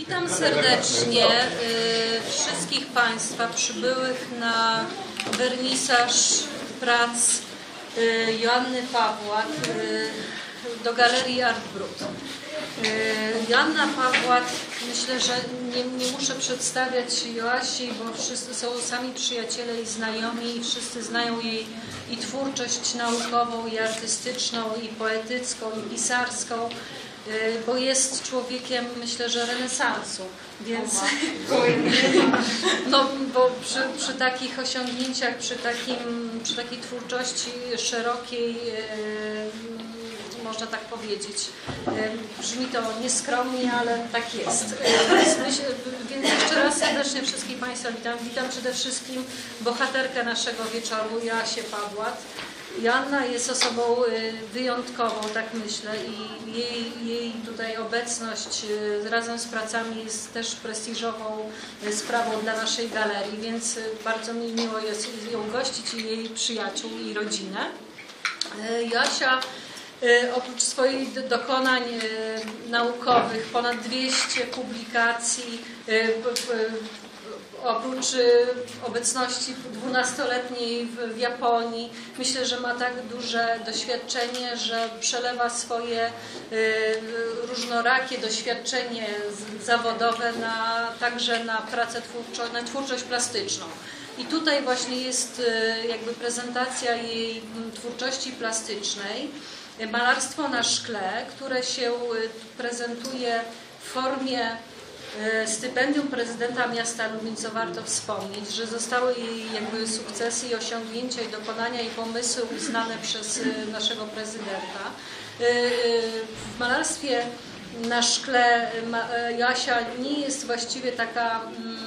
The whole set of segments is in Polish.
Witam serdecznie wszystkich Państwa przybyłych na wernisaż prac Joanny Pawłat do Galerii Art Brut. Joanna Pawłat, myślę, że nie muszę przedstawiać Joasi, bo wszyscy są sami przyjaciele i znajomi i wszyscy znają jej i twórczość naukową, i artystyczną, i poetycką, i pisarską, bo jest człowiekiem, myślę, że renesansu, więc no, bo przy takich osiągnięciach, przy takiej twórczości szerokiej, można tak powiedzieć. Brzmi to nieskromnie, ale tak jest. Więc jeszcze raz serdecznie wszystkich Państwa witam. Witam przede wszystkim bohaterkę naszego wieczoru, Joasię Pawłat. Joanna jest osobą wyjątkową, tak myślę, i jej tutaj obecność razem z pracami jest też prestiżową sprawą dla naszej galerii, więc bardzo mi miło jest ją gościć i jej przyjaciół i rodzinę. Joasia oprócz swoich dokonań naukowych, ponad 200 publikacji, oprócz obecności 12-letniej w Japonii, myślę, że ma tak duże doświadczenie, że przelewa swoje różnorakie doświadczenie zawodowe także na pracę twórczą, na twórczość plastyczną. I tutaj właśnie jest jakby prezentacja jej twórczości plastycznej. Malarstwo na szkle, które się prezentuje w formie stypendium prezydenta miasta Lublin, co warto wspomnieć, że zostały jej jakby sukcesy i osiągnięcia i dokonania i pomysły uznane przez naszego prezydenta. W malarstwie na szkle Joasia nie jest właściwie taka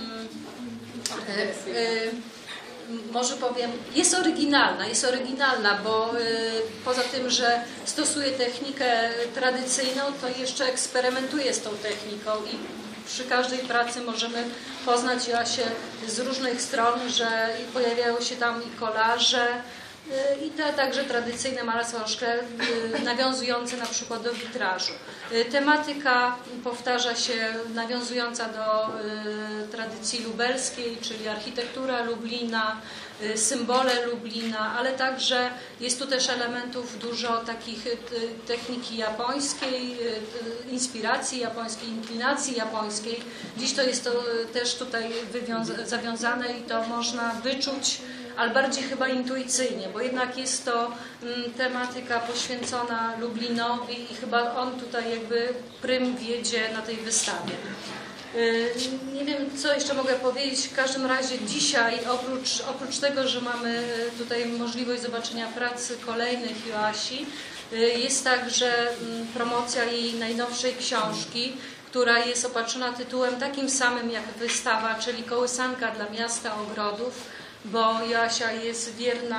może powiem, jest oryginalna, bo poza tym, że stosuje technikę tradycyjną, to jeszcze eksperymentuje z tą techniką i przy każdej pracy możemy poznać Joasię z różnych stron, że pojawiają się tam i kolaże, i także tradycyjne malarstwo na szkle, nawiązujące na przykład do witrażu. Tematyka powtarza się, nawiązująca do tradycji lubelskiej, czyli architektura Lublina, symbole Lublina, ale także jest tu też elementów dużo takich techniki japońskiej, inspiracji japońskiej, inklinacji japońskiej. Dziś to jest to też tutaj zawiązane i to można wyczuć, ale bardziej chyba intuicyjnie, bo jednak jest to tematyka poświęcona Lublinowi i chyba on tutaj jakby prym wiedzie na tej wystawie. Nie wiem, co jeszcze mogę powiedzieć. W każdym razie dzisiaj, oprócz tego, że mamy tutaj możliwość zobaczenia pracy kolejnych Joasi, jest także promocja jej najnowszej książki, która jest opatrzona tytułem takim samym jak wystawa, czyli Kołysanka dla miasta ogrodów, bo Joasia jest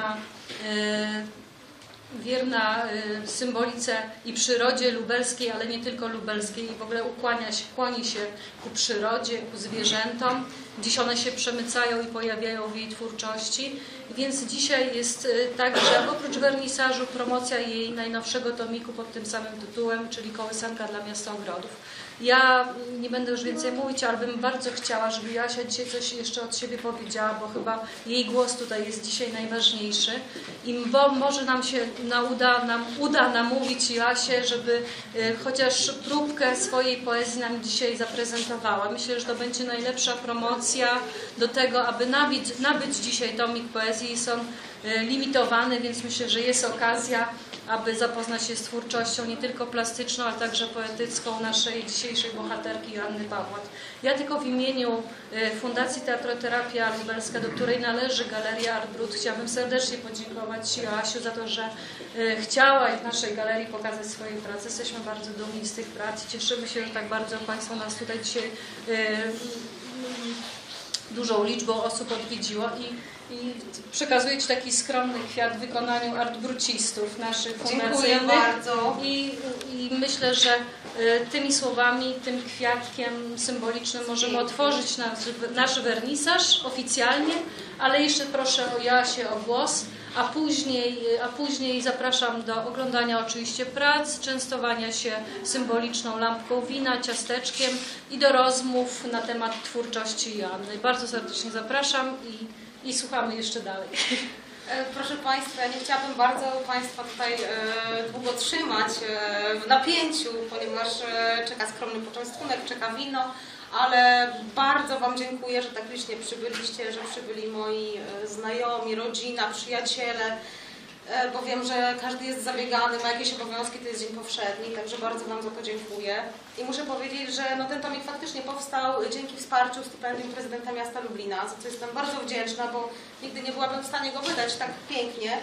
wierna symbolice i przyrodzie lubelskiej, ale nie tylko lubelskiej, i w ogóle kłoni się ku przyrodzie, ku zwierzętom. Dziś one się przemycają i pojawiają w jej twórczości. Więc dzisiaj jest także, oprócz wernisażu, promocja jej najnowszego tomiku pod tym samym tytułem, czyli Kołysanka dla miasta ogrodów. Ja nie będę już więcej mówić, ale bym bardzo chciała, żeby Joasia dzisiaj coś jeszcze od siebie powiedziała, bo chyba jej głos tutaj jest dzisiaj najważniejszy. I bo może nam się uda namówić Joasię, żeby chociaż próbkę swojej poezji nam dzisiaj zaprezentowała. Myślę, że to będzie najlepsza promocja do tego, aby nabyć dzisiaj tomik poezji. Jest on limitowany, więc myślę, że jest okazja, aby zapoznać się z twórczością nie tylko plastyczną, ale także poetycką naszej dzisiejszej bohaterki Joanny Pawłat. Ja tylko w imieniu Fundacji Teatroterapia Lubelska, do której należy Galeria Art Brut, chciałabym serdecznie podziękować Joasiu za to, że chciała w naszej galerii pokazać swoje prace. Jesteśmy bardzo dumni z tych prac. Cieszymy się, że tak bardzo Państwo nas tutaj dzisiaj dużą liczbą osób odwiedziło i przekazuję Ci taki skromny kwiat w wykonaniu artbrucistów naszych fundacyjnych. Dziękuję bardzo. I myślę, że tymi słowami, tym kwiatkiem symbolicznym możemy otworzyć nasz wernisaż oficjalnie, ale jeszcze proszę o Joasię o głos, a później zapraszam do oglądania oczywiście prac, częstowania się symboliczną lampką wina, ciasteczkiem i do rozmów na temat twórczości Joanny. Bardzo serdecznie zapraszam i słuchamy jeszcze dalej. Proszę Państwa, ja nie chciałabym bardzo Państwa tutaj długo trzymać w napięciu, ponieważ czeka skromny poczęstunek, czeka wino, ale bardzo Wam dziękuję, że tak licznie przybyliście, że przybyli moi znajomi, rodzina, przyjaciele, bo wiem, że każdy jest zabiegany, ma jakieś obowiązki, to jest dzień powszedni, także bardzo Wam za to dziękuję. I muszę powiedzieć, że no, ten tomik faktycznie powstał dzięki wsparciu stypendium prezydenta miasta Lublina, za co jestem bardzo wdzięczna, bo nigdy nie byłabym w stanie go wydać tak pięknie.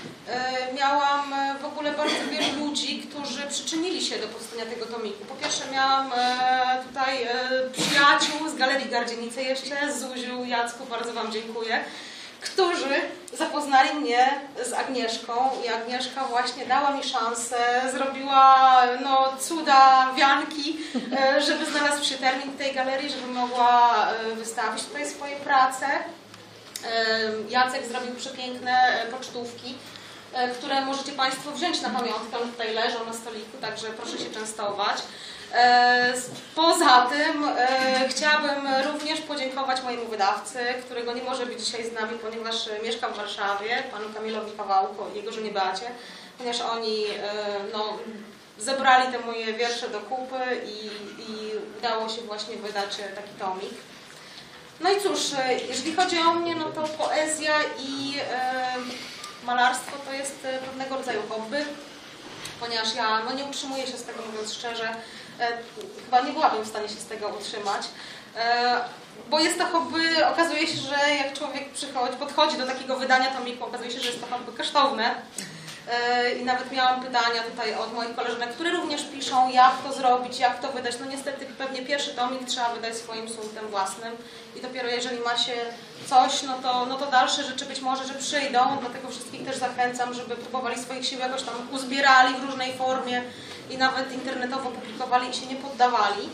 Miałam w ogóle bardzo wielu ludzi, którzy przyczynili się do powstania tego tomiku. Po pierwsze miałam tutaj przyjaciół z Galerii Gardzienice jeszcze, Zuziu, Jacku, bardzo Wam dziękuję, którzy zapoznali mnie z Agnieszką i Agnieszka właśnie dała mi szansę, zrobiła no, cuda, wianki, żeby znalazł się termin w tej galerii, żeby mogła wystawić tutaj swoje prace. Jacek zrobił przepiękne pocztówki, które możecie Państwo wziąć na pamiątkę, one tutaj leżą na stoliku, także proszę się częstować. Poza tym chciałabym również podziękować mojemu wydawcy, którego nie może być dzisiaj z nami, ponieważ mieszka w Warszawie, panu Kamilowi Kawałko i jego żonie Beacie, ponieważ oni no, zebrali te moje wiersze do kupy i udało się właśnie wydać taki tomik. No i cóż, jeżeli chodzi o mnie, no to poezja i malarstwo to jest pewnego rodzaju hobby, ponieważ ja no, nie utrzymuję się z tego, mówiąc szczerze, chyba nie byłabym w stanie się z tego utrzymać, bo jest to hobby, okazuje się, że jak człowiek podchodzi do takiego wydania tomiku, okazuje się, że jest to hobby kosztowne. I nawet miałam pytania tutaj od moich koleżanek, które również piszą, jak to zrobić, jak to wydać. No niestety pewnie pierwszy tomik trzeba wydać swoim sumptem własnym i dopiero jeżeli ma się coś, no to dalsze rzeczy być może, że przyjdą. Dlatego wszystkich też zachęcam, żeby próbowali swoich sił jakoś tam uzbierali w różnej formie i nawet internetowo publikowali i się nie poddawali.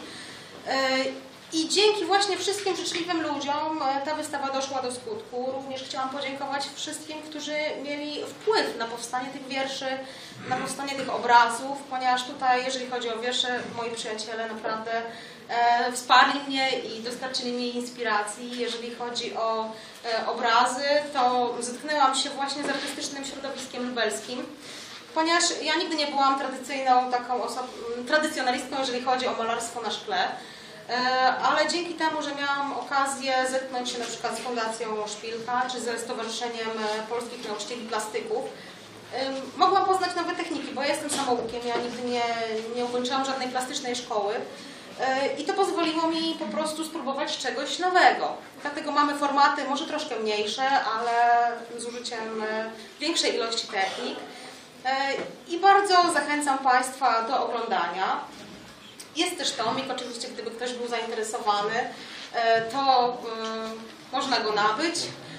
I dzięki właśnie wszystkim życzliwym ludziom ta wystawa doszła do skutku. Również chciałam podziękować wszystkim, którzy mieli wpływ na powstanie tych wierszy, na powstanie tych obrazów, ponieważ tutaj, jeżeli chodzi o wiersze, moi przyjaciele naprawdę wsparli mnie i dostarczyli mi inspiracji. Jeżeli chodzi o obrazy, to zetknęłam się właśnie z artystycznym środowiskiem lubelskim, ponieważ ja nigdy nie byłam tradycjonalistką, jeżeli chodzi o malarstwo na szkle. Ale dzięki temu, że miałam okazję zetknąć się na przykład z Fundacją Szpilka czy ze Stowarzyszeniem Polskich Nauczycieli Plastyków, mogłam poznać nowe techniki, bo ja jestem samoukiem, ja nigdy nie ukończyłam żadnej plastycznej szkoły i to pozwoliło mi po prostu spróbować czegoś nowego. Dlatego mamy formaty może troszkę mniejsze, ale z użyciem większej ilości technik i bardzo zachęcam Państwa do oglądania. Jest też tomik, oczywiście gdyby ktoś był zainteresowany, to można go nabyć.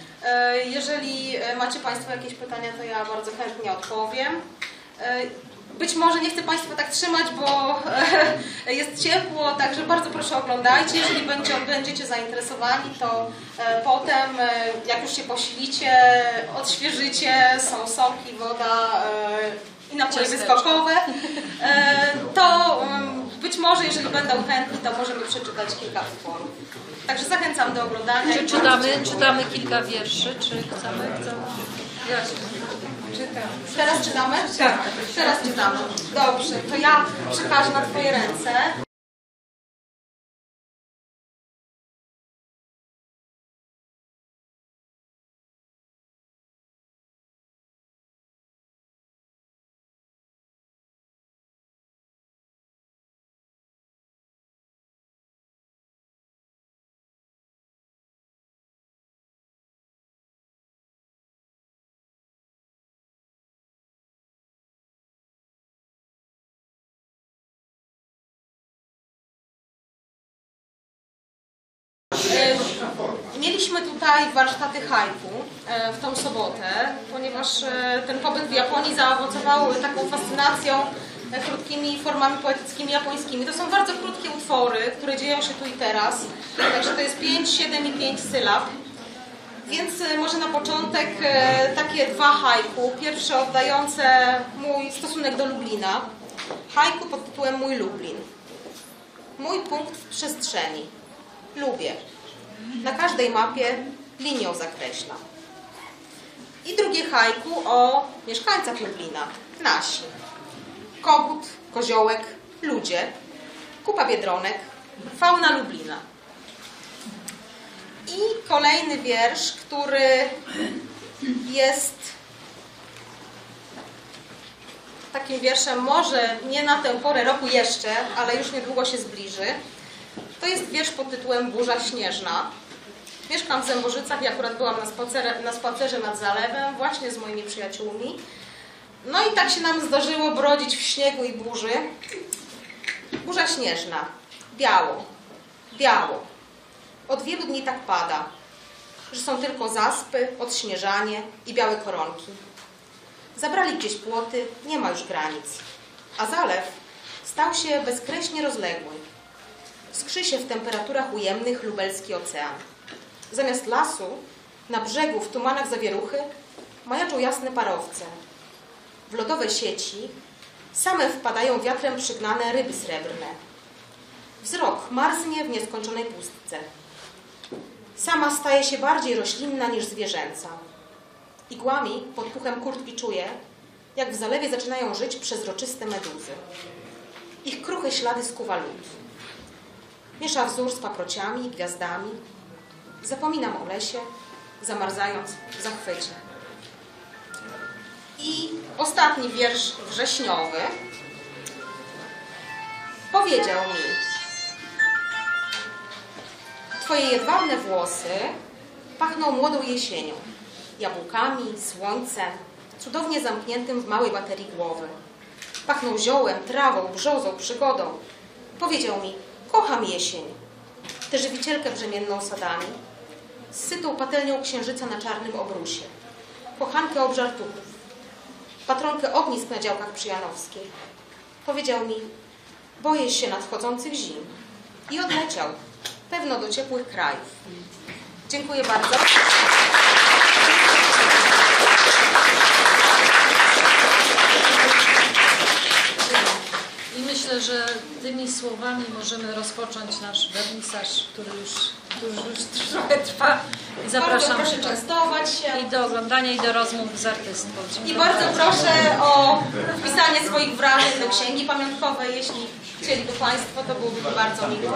Jeżeli macie Państwo jakieś pytania, to ja bardzo chętnie odpowiem. Być może nie chcę Państwa tak trzymać, bo jest ciepło, także bardzo proszę oglądajcie. Jeżeli będziecie zainteresowani, to potem, jak już się posilicie, odświeżycie, są soki, woda i napoje wyskokowe, to być może, jeżeli będą chętni, to możemy przeczytać kilka utworów. Także zachęcam do oglądania. Czy czytamy kilka wierszy, czy chcemy? Teraz czytamy? Tak. Teraz czytamy. Dobrze, to ja przekażę na Twoje ręce. Mieliśmy tutaj warsztaty haiku w tą sobotę, ponieważ ten pobyt w Japonii zaowocował taką fascynacją krótkimi formami poetyckimi japońskimi. To są bardzo krótkie utwory, które dzieją się tu i teraz. Także to jest 5, 7 i 5 sylab. Więc może na początek takie dwa haiku. Pierwsze oddające mój stosunek do Lublina. Haiku pod tytułem Mój Lublin. Mój punkt w przestrzeni. Lubię. Na każdej mapie linią zakreślam. I drugie haiku o mieszkańcach Lublina. Nasi. Kogut, koziołek, ludzie, kupa biedronek, fauna Lublina. I kolejny wiersz, który jest takim wierszem może nie na tę porę roku jeszcze, ale już niedługo się zbliży. To jest wiersz pod tytułem Burza śnieżna. Mieszkam w Zębożycach i akurat byłam na spacerze nad zalewem właśnie z moimi przyjaciółmi. No i tak się nam zdarzyło brodzić w śniegu i burzy. Burza śnieżna. Biało. Biało. Od wielu dni tak pada, że są tylko zaspy, odśnieżanie i białe koronki. Zabrali gdzieś płoty, nie ma już granic. A zalew stał się bezkreśnie rozległy. Skrzy się w temperaturach ujemnych lubelski ocean. Zamiast lasu, na brzegu w tumanach zawieruchy, majaczą jasne parowce. W lodowe sieci same wpadają wiatrem przygnane ryby srebrne. Wzrok marznie w nieskończonej pustce. Sama staje się bardziej roślinna niż zwierzęca. Igłami pod puchem kurtki czuję, jak w zalewie zaczynają żyć przezroczyste meduzy. Ich kruche ślady skuwa lód. Miesza wzór z paprociami i gwiazdami. Zapominam o lesie, zamarzając w zachwycie. I ostatni wiersz wrześniowy powiedział mi: Twoje jedwabne włosy pachną młodą jesienią, jabłkami, słońcem, cudownie zamkniętym w małej baterii głowy. Pachną ziołem, trawą, brzozą, przygodą. Powiedział mi: kocham jesień, tę żywicielkę brzemienną sadami, z sytą patelnią księżyca na czarnym obrusie, kochankę obżartuchów, patronkę ognisk na działkach przy Janowskiej. Powiedział mi: boję się nadchodzących zim. I odleciał, pewno do ciepłych krajów. Dziękuję bardzo. I myślę, że tymi słowami możemy rozpocząć nasz wernisaż, który już trochę trwa. I zapraszam proszę częstować się. i do oglądania, i do rozmów z artystką. I bardzo proszę o wpisanie swoich wrażeń do księgi pamiątkowej. Jeśli chcieliby Państwo, to byłoby to bardzo miło.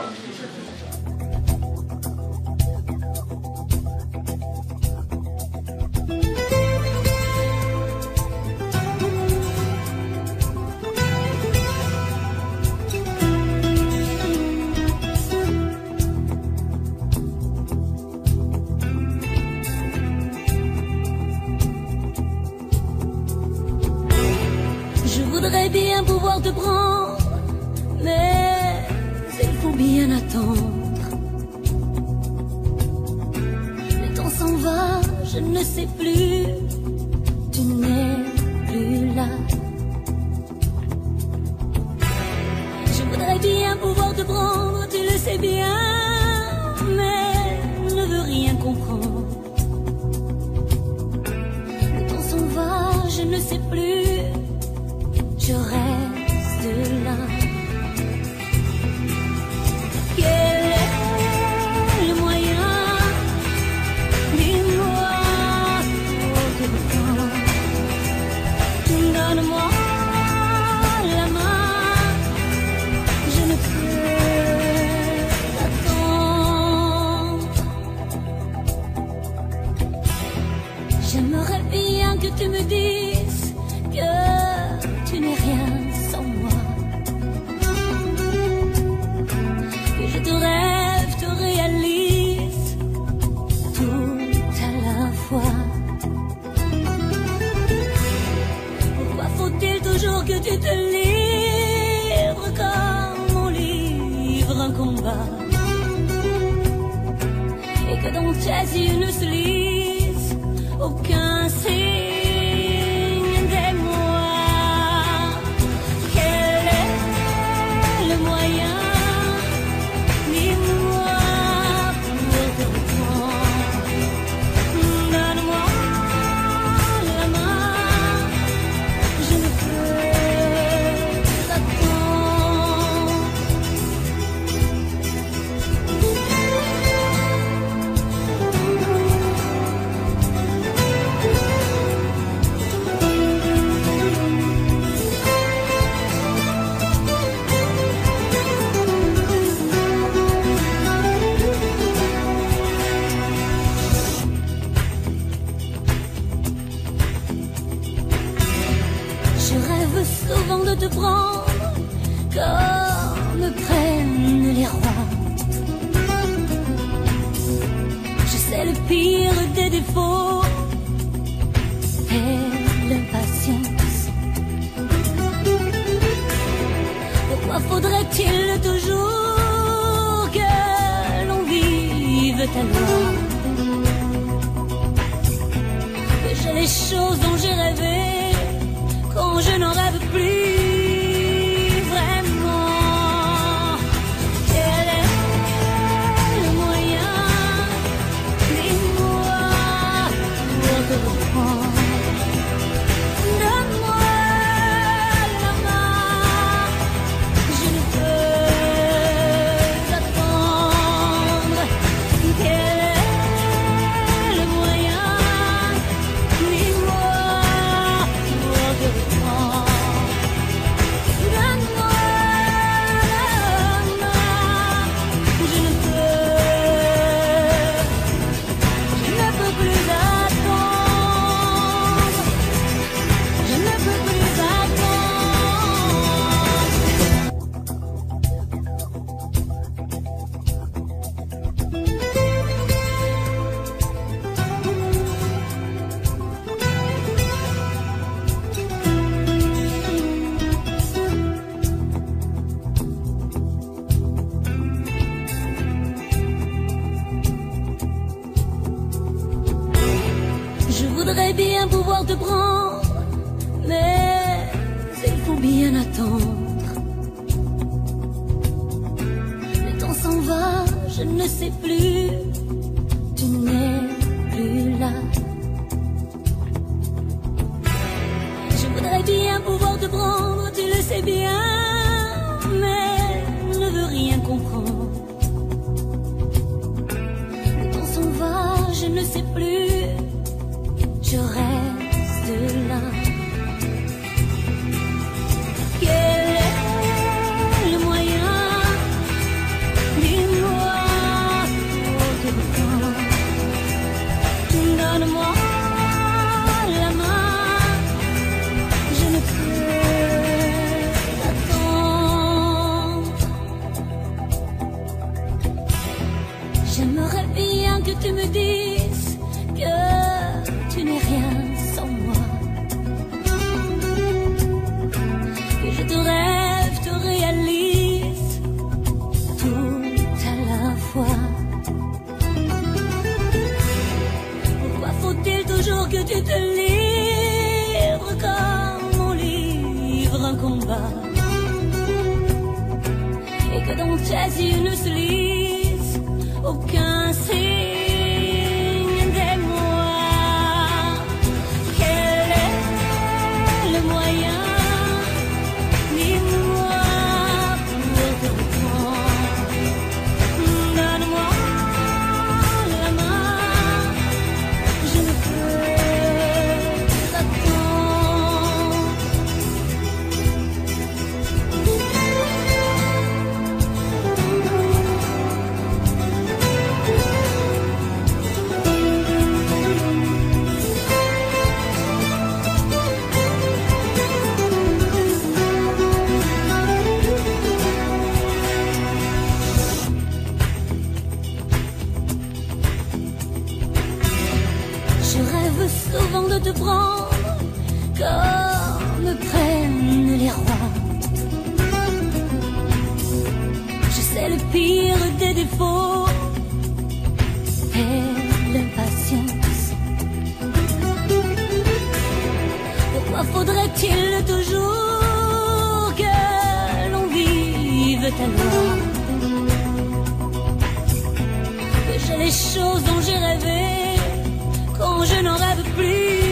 Bien pouvoir te prendre, mais il faut bien attendre. Le temps s'en va, je ne sais plus, tu n'es plus là. Je voudrais bien pouvoir te prendre, tu le sais bien, mais ne veux rien comprendre. Le temps s'en va, je ne sais plus. Je reste là. Quel est le moyen? Dis-moi pour te reprendre. Donne-moi la main. Je ne peux attendre. J'aimerais bien que tu me dises que tu n'es rien sans moi. Que je te rêve, te réalise tout à la fois. Pourquoi faut-il toujours que tu te livres comme on livre un combat, et que dans tes yeux ne se lise aucun signe? me prennent les rois. Je sais le pire des défauts et l'impatience. Pourquoi faudrait-il toujours que l'on vive à loi, que j'ai les choses dont j'ai rêvé quand je n'en rêve plus vraiment? Quel est le moyen, dis-moi, pour te reprendre? Donne-moi la main, je ne peux attendre. Quel est le moyen, dis-moi, pour te reprendre? Donne-moi la main, je ne peux plus attendre. Je ne peux plus attendre. Je voudrais bien pouvoir te prendre, mais il faut bien attendre. Le temps s'en va, je ne sais plus, tu n'es plus là. Je voudrais bien pouvoir te prendre, tu le sais bien, mais ne veux rien comprendre. Le temps s'en va, je ne sais plus, je reste là. Quel est le moyen, dis-moi, pour te reprendre? Donne-moi la main, je ne peux attendre. J'aimerais bien que tu me dises que tu n'es rien sans moi, que je te rêve, te réalise tout à la fois. Pourquoi faut-il toujours que tu te livres comme on livre un combat, et que dans tes yeux ne se lise aucun signe d'émoi? Quel est le moyen, dis-moi, pour te reprendre? Donne-moi la main, je ne peux attendre. Je rêve souvent de te prendre comme me prennent les rois. Je sais le pire des défauts et l'impatience. Pourquoi faudrait-il toujours que l'on vive à loi, que j'ai les choses dont j'ai rêvé quand je n'en rêve plus